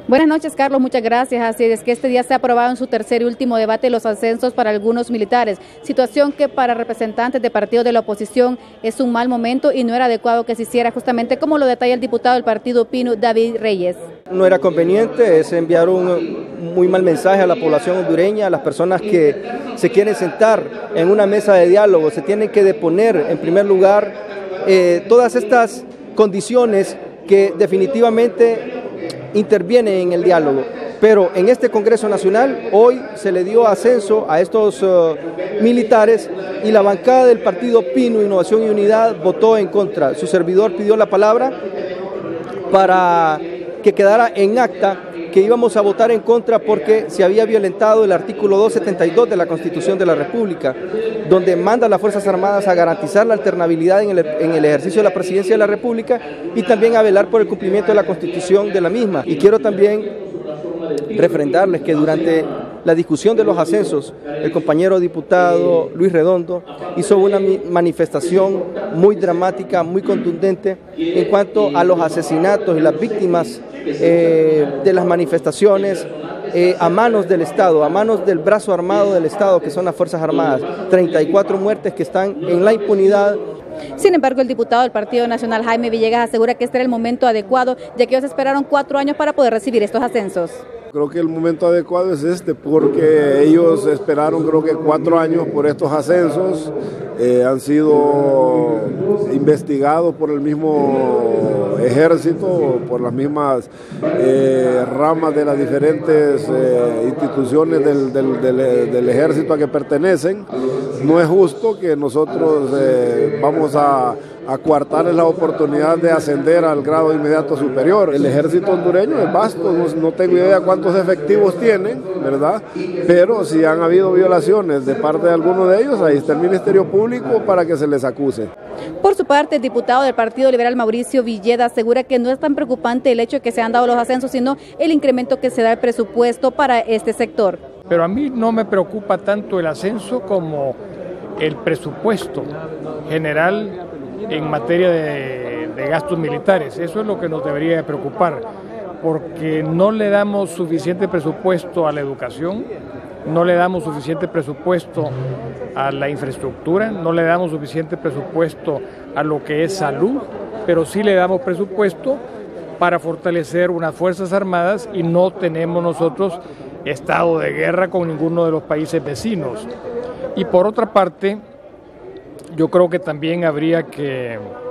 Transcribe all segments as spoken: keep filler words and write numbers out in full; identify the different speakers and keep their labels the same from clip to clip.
Speaker 1: Buenas noches, Carlos, muchas gracias. Así es que este día se ha aprobado en su tercer y último debate los ascensos para algunos militares, situación que para representantes de partidos de la oposición es un mal momento y no era adecuado que se hiciera, justamente como lo detalla el diputado del partido Pino, David Reyes.
Speaker 2: No era conveniente, es enviar un muy mal mensaje a la población hondureña, a las personas que se quieren sentar en una mesa de diálogo, se tienen que deponer en primer lugar eh, todas estas condiciones que definitivamente intervienen en el diálogo. Pero en este Congreso Nacional hoy se le dio ascenso a estos uh, militares y la bancada del partido Pino, Innovación y Unidad votó en contra. Su servidor pidió la palabra para que quedara en acta que íbamos a votar en contra porque se había violentado el artículo doscientos setenta y dos de la Constitución de la República, donde manda a las Fuerzas Armadas a garantizar la alternabilidad en el, en el ejercicio de la presidencia de la República y también a velar por el cumplimiento de la Constitución de la misma. Y quiero también refrendarles que durante la discusión de los ascensos, el compañero diputado Luis Redondo hizo una manifestación muy dramática, muy contundente en cuanto a los asesinatos y las víctimas eh, de las manifestaciones eh, a manos del Estado, a manos del brazo armado del Estado, que son las Fuerzas Armadas. treinta y cuatro muertes que están en la impunidad.
Speaker 1: Sin embargo, el diputado del Partido Nacional, Jaime Villegas, asegura que este era el momento adecuado, ya que ellos esperaron cuatro años para poder recibir estos ascensos.
Speaker 3: Creo que el momento adecuado es este, porque ellos esperaron creo que cuatro años por estos ascensos, eh, han sido investigados por el mismo ejército, por las mismas eh, ramas de las diferentes eh, instituciones del, del, del, del ejército a que pertenecen. No es justo que nosotros eh, vamos a a coartarles la oportunidad de ascender al grado inmediato superior. El ejército hondureño es vasto, no, no tengo idea cuántos efectivos tienen, ¿verdad? Pero si han habido violaciones de parte de alguno de ellos, ahí está el Ministerio Público para que se les acuse.
Speaker 1: Por su parte, el diputado del Partido Liberal, Mauricio Villeda, asegura que no es tan preocupante el hecho de que se han dado los ascensos, sino el incremento que se da al presupuesto para este sector.
Speaker 4: Pero a mí no me preocupa tanto el ascenso como el presupuesto general en materia de, de gastos militares. Eso es lo que nos debería de preocupar, porque no le damos suficiente presupuesto a la educación, no le damos suficiente presupuesto a la infraestructura, no le damos suficiente presupuesto a lo que es salud, pero sí le damos presupuesto para fortalecer unas Fuerzas Armadas y no tenemos nosotros estado de guerra con ninguno de los países vecinos. Y por otra parte, yo creo que también habría que,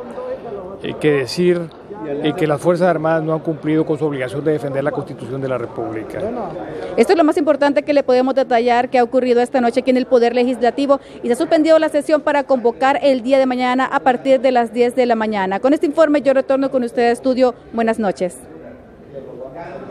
Speaker 4: eh, que decir eh, que las Fuerzas Armadas no han cumplido con su obligación de defender la Constitución de la República.
Speaker 1: Esto es lo más importante que le podemos detallar que ha ocurrido esta noche aquí en el Poder Legislativo y se ha suspendido la sesión para convocar el día de mañana a partir de las diez de la mañana. Con este informe yo retorno con ustedes a estudio. Buenas noches.